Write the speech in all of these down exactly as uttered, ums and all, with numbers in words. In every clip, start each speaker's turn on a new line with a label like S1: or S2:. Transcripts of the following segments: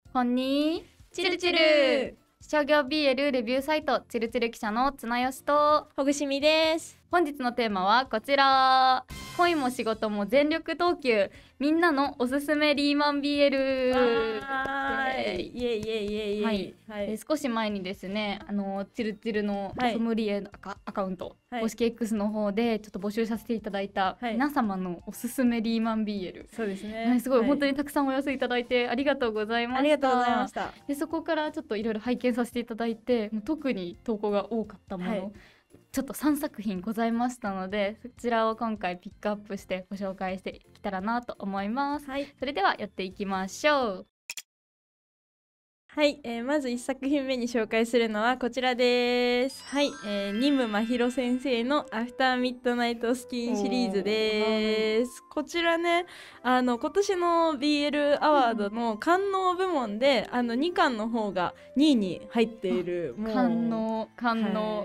S1: こんにちるちる商業 ビーエル レビューサイトちるちる記者の綱吉と
S2: ほぐしみです。
S1: 本日のテーマはこちら。恋も仕事も全力投球、みんなのおすすめリーマン ビーエル。
S2: はい、イエイイエイイエイイエイ、
S1: はい
S2: はい、
S1: え少し前にですね、あのチルチルのソムリエのアカ,、アカウント、はい、公式 X の方でちょっと募集させていただいた、はい、皆様のおすすめリーマン ビーエル、
S2: そうですね、
S1: はい、すごい、
S2: はい、
S1: 本当にたくさんお寄せいただいてありがとうございました。
S2: ありがとうございました。
S1: でそこからちょっといろいろ拝見させていただいて、特に投稿が多かったもの、はい、ちょっとさんさく品ございましたので、そちらを今回ピックアップしてご紹介していけたらなと思います、はい、それではやっていきましょう。
S2: はい、えー、まずいっさく品目に紹介するのはこちらです。はい、えー、任真宙先生のアフターミッドナイトスキンシリーズです。こちらね、あの今年の ビーエル アワードの官能部門で、うん、あのにかんの方がにいに入っている。
S1: 官能官能、はい、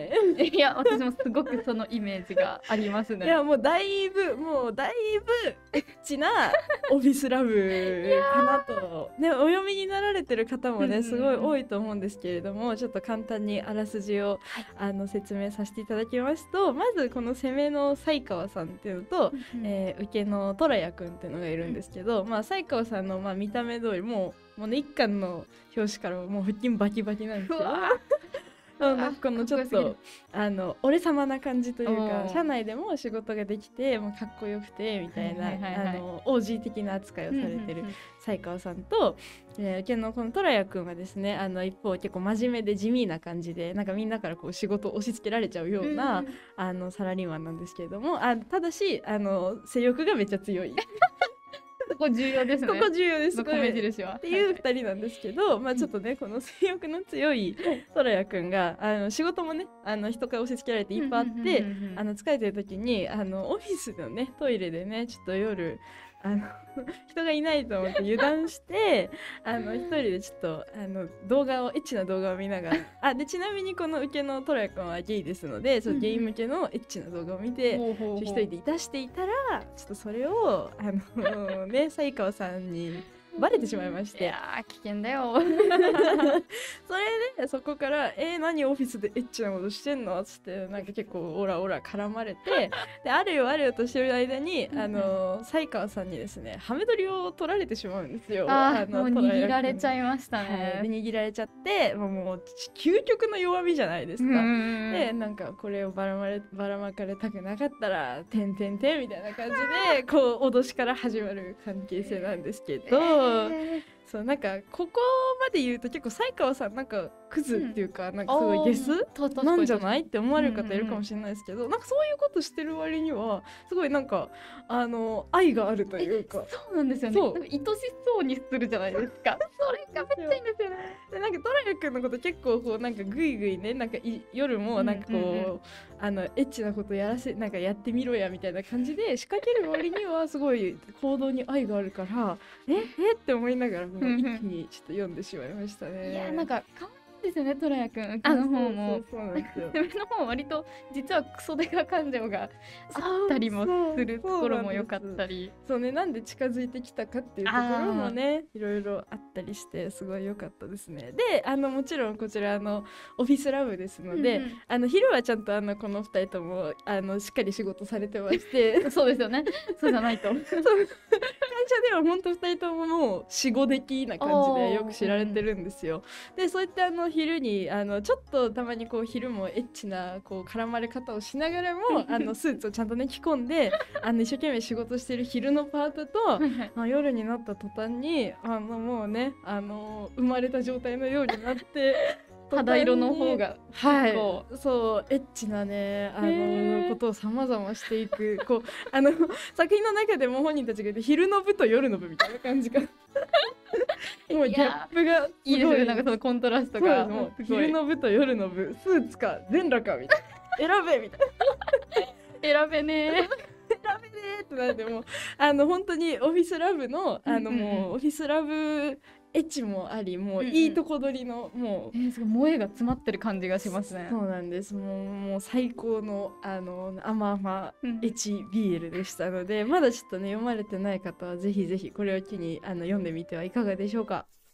S1: いや私もすごくそのイメージがありますね。
S2: いやもうだいぶもうだいぶエッチなオフィスラブかなとね、お読みになられてる方もねすごい多いと思うんですけれども、ちょっと簡単にあらすじを、はい、あの説明させていただきますと、まずこの攻めの西川さんっていうのと、うん、えー、受けの虎也くんっていうのがいるんですけど、うん、まあ西川さんのまあ見た目通りもうもうね一巻の表紙からもう腹筋バキバキなんですけどなんかこのちょっとあの俺様な感じというか、社内でも仕事ができてもうかっこよくてみたいな、あの オージー 的な扱いをされてる西川さんと、えー、受けのこの虎也くんはですね、あの一方結構真面目で地味な感じで、なんかみんなからこう仕事を押し付けられちゃうような、うん、あのサラリーマンなんですけれども、あただしあの性欲がめっちゃ強い
S1: ここ重要ですね。
S2: ここ重要です。
S1: 米印は。
S2: っていうふたりなんですけど、まあちょっとねこの性欲の強い虎也くんがあの仕事もねあの人から押し付けられていっぱいあって、あの疲れてる時にあのオフィスのねトイレでねちょっと夜あの人がいないと思って油断してあの一人でちょっとあの動画をエッチな動画を見ながらあでちなみにこの受けのトラヤ君はゲイですので、そのゲイ向けのエッチな動画を見て一人でいたしていたら、ちょっとそれをあのね西川さんにバレてしまいまして、
S1: いやー危険だよ
S2: それでそこから「えー、何オフィスでエッチなことしてんの?」っつってなんか結構オラオラ絡まれてであれよあれよとしてる間にあの西川さんにですねハメ撮りを取られてしまうんですよ。
S1: あのもう握られちゃいましたね、
S2: はい、で握られちゃってもう、もう究極の弱みじゃないですか。でなんかこれをばらまればらまかれたくなかったら「てんてんてん」みたいな感じでこう脅しから始まる関係性なんですけど、えーそうなんかここまで言うと結構西川さんなんかクズっていうか、うん、なんかすごいゲスなんじゃないって思われる方いるかもしれないですけど、うんうんうん、なんかそういうことしてる割にはすごいなんかあの愛があるというか、
S1: そうなんですよね。なんか愛しそうにするじゃないですかそれがめっちゃいいんですよね。
S2: でなんかトラヤ君のこと結構こうなんかグイグイねなんかい夜もなんかこう、うんうんうん、あのエッチなことやらせなんかやってみろやみたいな感じで仕掛ける割にはすごい行動に愛があるからええって思いながらもう一気にちょっと読んでしまいましたね。
S1: いやなんか可愛いですよね、虎也くん。受けの方も攻めの方割と実はクソデカ感情があったりもするところも良かったり、
S2: そうね、なんで近づいてきたかっていうところもねいろいろあったりしてすごい良かったですね。であのもちろんこちらのオフィスラブですので、うんうん、あの昼はちゃんとあのこのふたりともあのしっかり仕事されてまして
S1: そうですよね、そうじゃないと会
S2: 社では本当ふたりとももう死後的な感じでよく知られてるんですよ。でそういってあの昼にあのちょっとたまにこう昼もエッチなこう絡まれ方をしながらもあのスーツをちゃんとね着込んであの一生懸命仕事してる昼のパートとあ夜になった途端にあのもうねあの生まれた状態のようになって
S1: 肌色の方が
S2: はいそうエッチなねあのことをさまざましていくこうあの作品の中でも本人たちが言って昼の部と夜の部みたいな感じがもうギャップが
S1: いいですね。なんかそのコントラストが
S2: もう昼の部と夜の部スーツか全裸かみたいな選べみたい
S1: な選べねー
S2: 選べねーってなってもうあの本当にオフィスラブのあのもうオフィスラブエッチもありもういいとこ取りの、うんうん、もう、
S1: えー、すごい萌えが詰まってる感じがしますね。
S2: そうなんです。もう、もう最高のあの甘々エッチ ビーエル でしたので、うん、まだちょっとね読まれてない方はぜひぜひこれを機にあの読んでみてはいかがでしょうか。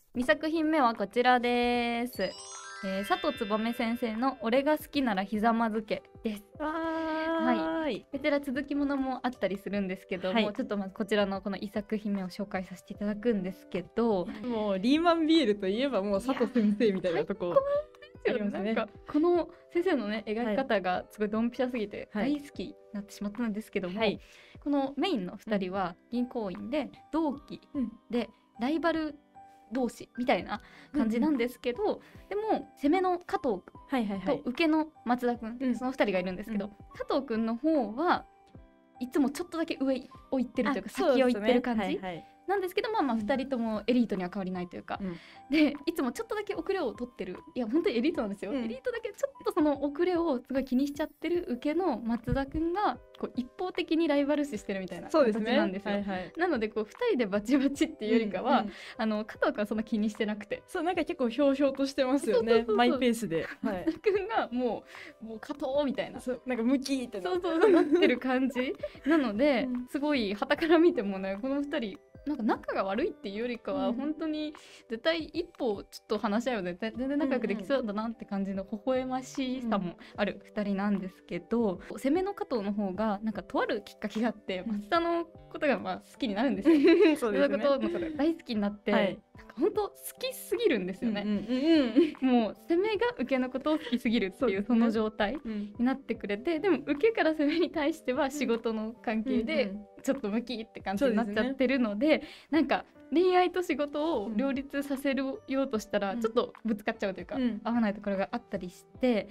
S1: にさく品目はこちらです、えー、佐藤燕先生の俺が好きならひざまずけです。
S2: はい、
S1: こちら続きものもあったりするんですけども、はい、ちょっとまずこちらのこのいっさく品目を紹介させていただくんですけど、
S2: もうリーマンビールといえばもう佐藤先生みたいなとこありますね。
S1: なんかこの先生のね描き方がすごいドンピシャすぎて大好きになってしまったんですけども、はい、このメインのふたりは銀行員で同期でライバル同士みたいな感じなんですけど、うんうん、でも攻めの加藤君と受けの松田君、はいはいはい、そのふたりがいるんですけど、うん、加藤君の方はいつもちょっとだけ上を行ってるというか先を行ってる感じ、はいはい、なんですけど、まあまあふたりともエリートには変わりないというか、うん、でいつもちょっとだけ遅れを取ってる、いや本当にエリートなんですよ、うん、エリートだけちょっとその遅れをすごい気にしちゃってる受けの松田くんがこう一方的にライバル視してるみたいな形なんですよ。そうですね、はいはい、なのでこうふたりでバチバチっていうよりかは、うんうん、あの加藤くんはそんな気にしてなくて、
S2: そうなんか結構ひょうひょうとしてますよね。そうそうそうそう、マイペースで、
S1: はい、松田くんがもうもう加藤みたいな、
S2: そうなんかムキーってな
S1: そうそうそうなってる感じなので、うん、すごい傍から見てもねこのふたりなんか仲が悪いっていうよりかは、うん、本当に絶対一歩ちょっと話し合うよね全然仲良くできそうだなって感じの微笑ましさもあるふたりなんですけど、うん、攻めの加藤の方がなんかとあるきっかけがあって松田のことがまあ好きになるんですよ。そうですね、そういうことのことが大好きになって、はい、なんか本当好きすぎるんですよね、うんうんうん、もう攻めが受けのことを好きすぎるっていうその状態になってくれて、うん、でも受けから攻めに対しては仕事の関係でちょっとムキって感じになっちゃってるので、なんか恋愛と仕事を両立させるようとしたらちょっとぶつかっちゃうというか、うん、合わないところがあったりして、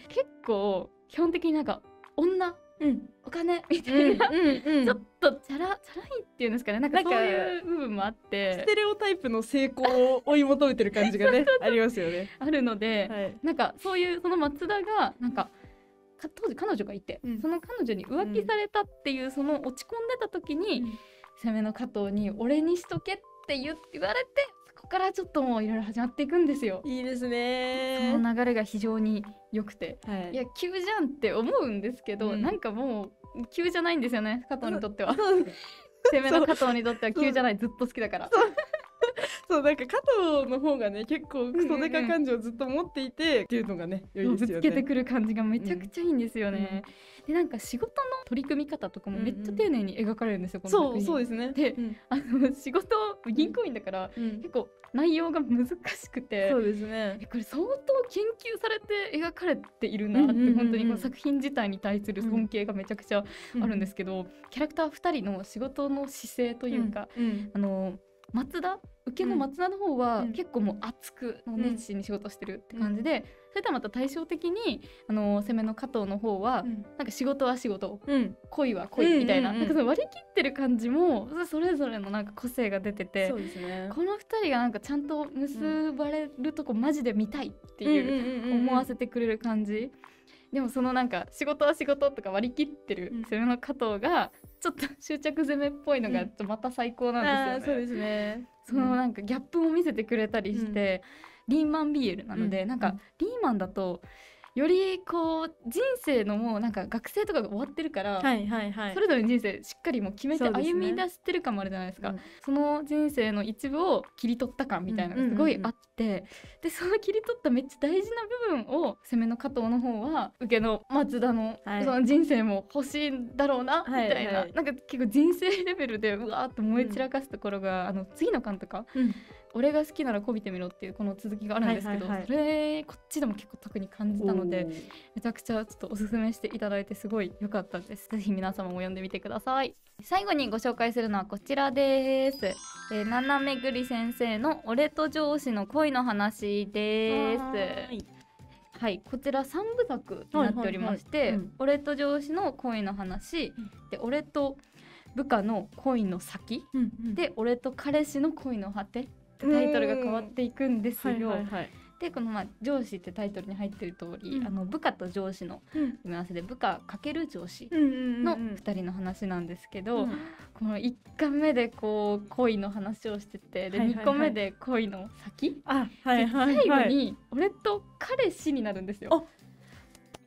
S1: 結構基本的になんか女、うん、お金みたいな、うんうんうん、ちょっとチャラチャラいっていうんですかね、なんかそういう部分もあって
S2: ステレオタイプの成功を追い求めてる感じがねありますよね。
S1: あるので、はい、なんかそういうその松田がなんか当時彼女がいて、うん、その彼女に浮気されたっていう、うん、その落ち込んでた時に、うん、攻めの加藤に俺にしとけって言われて、そこからちょっともういろいろ始まっていくんですよ。
S2: いいですね。
S1: その流れが非常に良くて、はい、いや急じゃんって思うんですけど、うん、なんかもう急じゃないんですよね、加藤にとっては。攻めの加藤にとっては急じゃない、ずっと好きだから。
S2: そうなんか加藤の方がね結構クソデカ感情をずっと持っていて、うんうん、っていうのがね良いですよね。
S1: ぶつけてくる感じがめちゃくちゃいいんですよね、うん、でなんか仕事の取り組み方とかもめっちゃ丁寧に描かれるんですよ、うんうん、この作品。そうそうですね。で、うん、あの仕事銀行員だから、うん、結構内容が難しくて、
S2: そうですね、
S1: これ相当研究されて描かれているなって、うんうんうんうん、本当にこの作品自体に対する尊敬がめちゃくちゃあるんですけど、うんうん、キャラクターふたりの仕事の姿勢というか、うんうん、あの松田受けの松田の方は結構もう熱く熱心に仕事してるって感じで、うん、それとはまた対照的にあの攻めの加藤の方は、うん、なんか仕事は仕事、うん、恋は恋みたいな、うんうんうん、なんかその割り切ってる感じもそれぞれのなんか個性が出てて、そうですね、このふたりがなんかちゃんと結ばれるとこマジで見たいっていう思わせてくれる感じ。でもそのなんか仕事は仕事とか割り切ってる攻めの加藤がちょっと執着攻めっぽいのがまた最高なんですよね、うん、そうですね。そのなんかギャップも見せてくれたりして、うん、リーマンビールなので、うん、なんかリーマンだとよりこう人生のもうなんか学生とかが終わってるから、はいはいはい、それぞれの人生しっかりもう決めて歩み出してる感もあるじゃないですか。 そ, ですね、うん、その人生の一部を切り取った感みたいなのがすごいあって、うんうんうんうん、でその切り取っためっちゃ大事な部分を攻めの加藤の方は受けの松田のその人生も欲しいんだろうなみたいな、はいはいはい、なんか結構人生レベルでうわーっと燃え散らかすところが、うん、あの次の巻とか、うん、俺が好きならこびてみろっていうこの続きがあるんですけど、はいはいはい、それこっちでも結構特に感じたのでめちゃくちゃちょっとおすすめしていただいてすごい良かったです。ぜひ皆様も読んでみてください。最後にご紹介するのはこちらです。えー、ななめぐり先生の俺と上司の恋の話です。はい、こちらさんぶさくになっておりまして、はいはいはい、うん、俺と上司の恋の話、うん、で俺と部下の恋の先、うんうん、で俺と彼氏の恋の果てってタイトルが変わっていくんですよ、はいはいはい、でこの、まあ、上司ってタイトルに入ってる通り、うん、あの部下と上司の組み合わせで部下×上司のふたりの話なんですけど、うんうんうん、このいっかんめでこう恋の話をしてて、で、はいはいはい、にこめで恋の先、あ、はいはいはい、最後に俺と彼氏になるんですよ。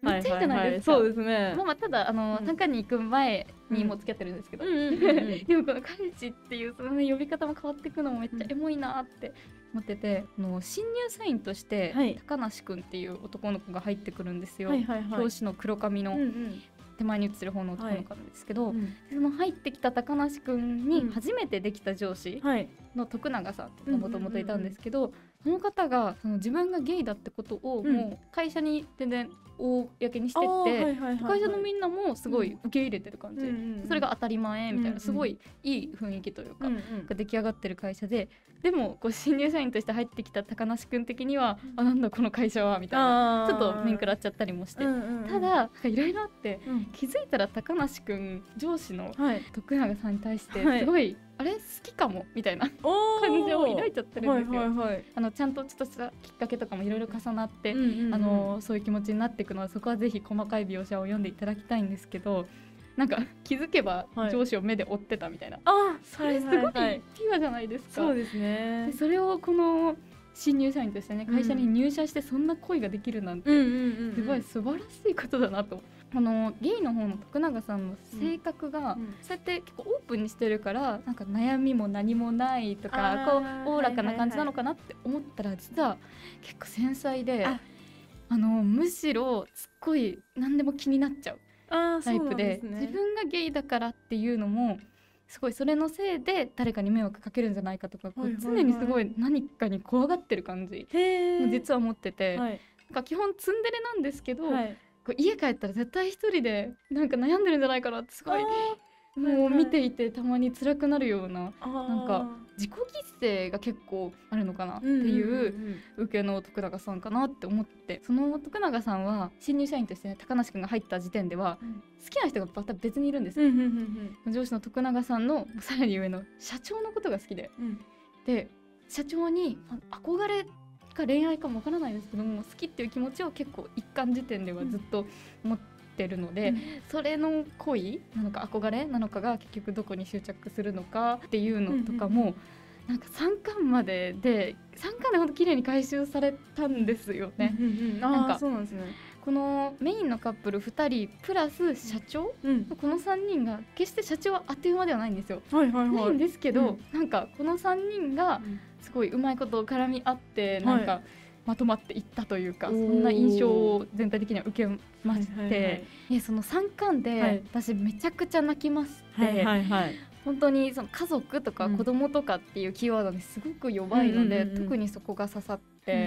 S1: めっちゃいいじゃないですか。
S2: はいはいはい、そうですね。
S1: まあまあただあの、
S2: うん、
S1: 短歌に行く前にもう付き合ってるんですけど、
S2: うんうんうんうん、
S1: でもこの彼氏っていうその、ね、呼び方も変わっていくのもめっちゃエモいなって思ってて、あの新入社員として、はい、高梨くんっていう男の子が入ってくるんですよ、はいはいはい、表紙の黒髪の、うんうん、手前に写ってる方の男の子なんですけど、はい、うん、その入ってきた高梨くんに初めてできた上司の徳永さんってもともといたんですけど、その方がその自分がゲイだってことをもう会社に全然公にしてって、はいはい、会社のみんなもすごい受け入れてる感じ、うん、それが当たり前みたいな、すごいいい雰囲気というか、うんうん、が出来上がってる会社で、でもこう新入社員として入ってきた高梨くん的には、うん、あなんだこの会社はみたいな、ちょっと面食らっちゃったりもして、うんうんうん、ただいろいろあって、うん、気づいたら高梨くん上司の徳永さんに対してすごい、はい、あれ好きかもみたいな感じを抱いちゃってるんですよ、はいはいはい、あのちゃんとちょっとしたきっかけとかもいろいろ重なって、うんうんうん、あのそういう気持ちになっていくのは、そこはぜひ細かい描写を読んでいただきたいんですけど、なんか気づけば上司を目で追ってたみたいな、はい、それすごいピュアじゃないですか、
S2: そうですね。
S1: でそれをこの新入社員としてね、会社に入社してそんな恋ができるなんて、すごい素晴らしいことだなと。あのゲイの方の徳永さんの性格が、うん、そうやって結構オープンにしてるから、なんか悩みも何もないとか、こうおおらかな感じなのかなって思ったら、実は結構繊細で、ああのむしろすっごい何でも気になっちゃうタイプ で, で、ね、自分がゲイだからっていうのもすごいそれのせいで誰かに迷惑かけるんじゃないかとか、こう常にすごい何かに怖がってる感じも実は持ってて、はい、なんか基本ツンデレなんですけど、はい、こう家帰ったら絶対一人でなんか悩んでるんじゃないかなってすごいもう見ていてたまに辛くなるような、なんか自己犠牲が結構あるのかなっていう受けの徳永さんかなって思って、その徳永さんは新入社員として、ね、高梨くんが入った時点では好きな人がまた別にいるんですよ、うんうんうんうん、上司の徳永さんのさらに上の社長のことが好きで、うん、で社長に憧れか恋愛かもわからないですけども、好きっていう気持ちを結構一貫時点ではずっと持ってるので、うん、それの恋なのか憧れなのかが結局どこに執着するのかっていうのとかも、うんうん、なんかさんかんまででさんかんでほんと綺麗に回収されたんですよね、うんうんうん、なんかそうなんですね。このメインのカップルふたりプラス社長、うん、このさんにんが決して社長はあっという間ではないんですよ、はいはいはい、ないんですけど、うん、なんかこのさんにんがすごいうまいこと絡み合ってなんかまとまっていったというか、はい、そんな印象を全体的には受けまして、はいはいはい、いやそのさんかんで私めちゃくちあ泣きまして、はいはいはい、本当にその家族とか子供とかっていうキーワードにすごく弱いので、うんうんうんうん、特にそこが刺さって、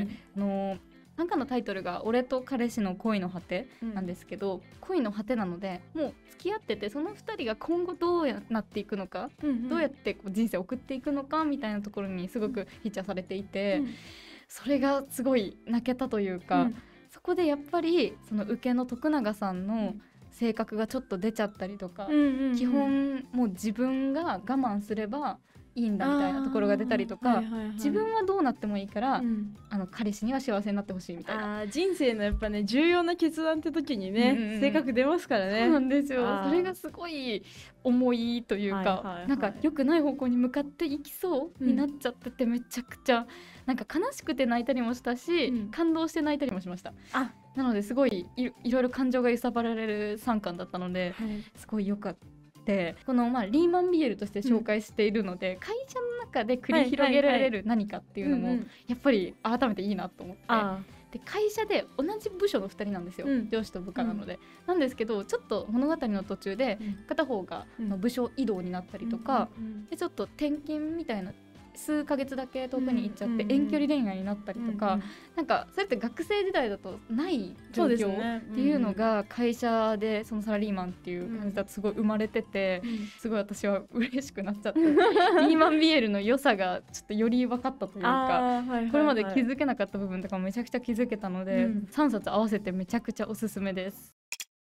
S1: うん、あの短歌のタイトルが俺と彼氏の恋の果てなんですけど、うん、恋の果てなのでもう付き合ってて、そのふたりが今後どうなっていくのか、うんうん、どうやってこう人生を送っていくのかみたいなところにすごくフィーチャーされていて、うん、それがすごい泣けたというか、うん、そこでやっぱりその受けの徳永さんの性格がちょっと出ちゃったりとか、うんうんうん、基本もう自分が我慢すればいいんだみたいなところが出たりとか、はいはいはい、自分はどうなってもいいから、うん、あの彼氏には幸せになってほしいみたいな、
S2: あ人生のやっぱね重要な決断って時にね、うんうん、性格出ますからね。
S1: そうなんですよ。それがすごい重いというか、はいはいはい、なんか良くない方向に向かっていきそうになっちゃってて、めちゃくちゃなんか悲しくて泣いたりもしたし、うん、感動して泣いたりもしました。あなのですごい い, いろいろ感情が揺さばられるさんかんだったので、はい、すごい良かった。このまあリーマンビエルとして紹介しているので、うん、会社の中で繰り広げられる何かっていうのもやっぱり改めていいなと思って、で会社で同じ部署のふたりなんですよ、うん、上司と部下なので、うん、なんですけどちょっと物語の途中で片方が部署移動になったりとか、うん、でちょっと転勤みたいな数ヶ月だけ遠くに行っちゃって遠距離恋愛になったりとか、うんうん、なんかそれって学生時代だとない状況っていうのが会社でそのサラリーマンっていう感じだとすごい生まれてて、うん、すごい私は嬉しくなっちゃってリーマンビエルの良さがちょっとより分かったというか、はいはいはい、これまで気づけなかった部分とかもめちゃくちゃ気づけたので、うん、さんさつ合わせてめちゃくちゃおすすめです。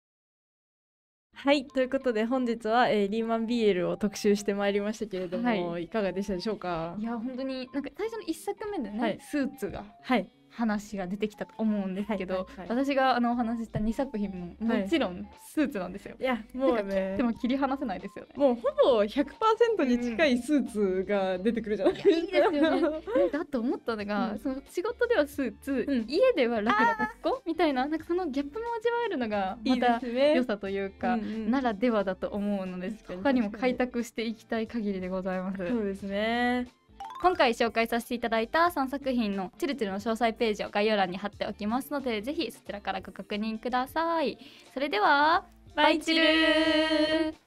S2: はいということで本日は、えー、リーマン ビーエル を特集してまいりましたけれども、はい、いかがでしたでしょうか。
S1: いや本当になんか最初のいっさくめでね、はい、スーツが
S2: はい
S1: 話が出てきたと思うんですけど、
S2: はいはいはい、
S1: 私があのお話ししたにさく品ももちろんスーツなんですよ、
S2: いやもう
S1: なんか切
S2: ね
S1: っても切り離せないですよね。
S2: もうほぼ ひゃくパーセント に近いスーツが出てくるじゃないですか。
S1: いいですよね。でだと思ったのが、
S2: うん
S1: その仕事ではスーツ、
S2: うん
S1: 家では楽な格好みたいな、なんかそのギャップも味わえるのが
S2: いいで
S1: また
S2: すね。
S1: 良さというか、
S2: うんうん
S1: ならではだと思うので、
S2: 確かに
S1: 他にも開拓していきたい限りでございます。
S2: そうですね。
S1: 今回紹介させていただいたさんさく品のチルチルの詳細ページを概要欄に貼っておきますので、ぜひそちらからご確認ください。それではバイチルー。